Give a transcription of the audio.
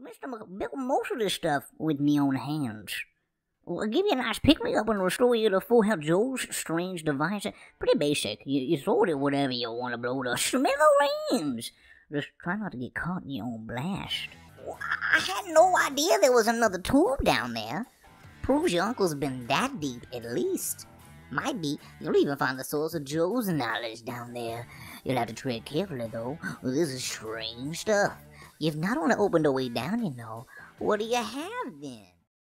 Mister, built most of this stuff with me own hands. I'll give you a nice pick-me-up and restore you to full health. Joe's strange device. Pretty basic. You throw it at whatever you want to blow to smithereens. Just try not to get caught in your own blast. I had no idea there was another tube down there. Proves your uncle's been that deep, at least. Might be you'll even find the source of Joe's knowledge down there. You'll have to tread carefully, though. This is strange stuff. You've not only opened a way down, you know. What do you have, then?